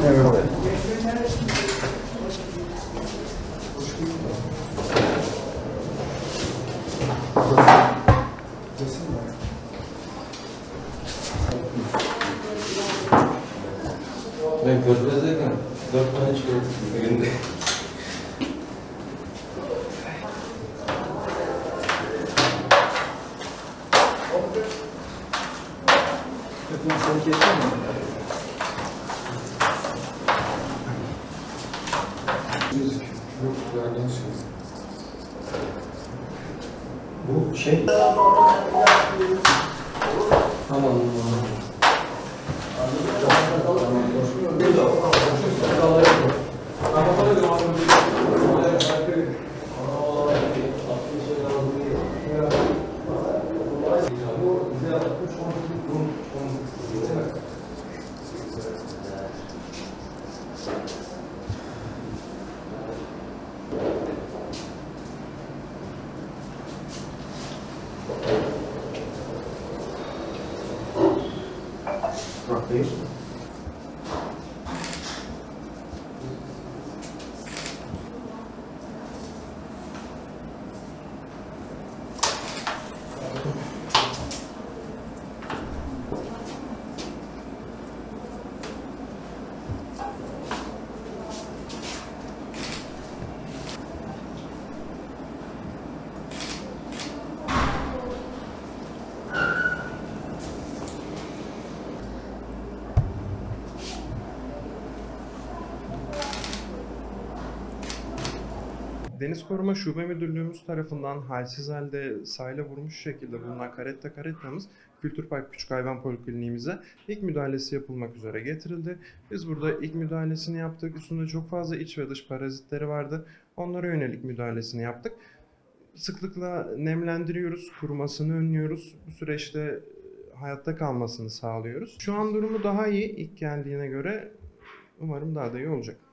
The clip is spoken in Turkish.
Evet. Ben Körfez'deyken 4 tane çıkarttım günde. Sen kesin mi? Yok, yanlış şey. Bu şey. Tamam. Bakayım. Deniz Koruma Şube Müdürlüğümüz tarafından halsiz halde sahile vurmuş şekilde bulunan karettamız Kültür Park Küçük Hayvan Polikliniğimize ilk müdahalesi yapılmak üzere getirildi. Biz burada ilk müdahalesini yaptık. Üstünde çok fazla iç ve dış parazitleri vardı. Onlara yönelik müdahalesini yaptık. Sıklıkla nemlendiriyoruz, kurumasını önlüyoruz. Bu süreçte hayatta kalmasını sağlıyoruz. Şu an durumu daha iyi ilk geldiğine göre. Umarım daha da iyi olacak.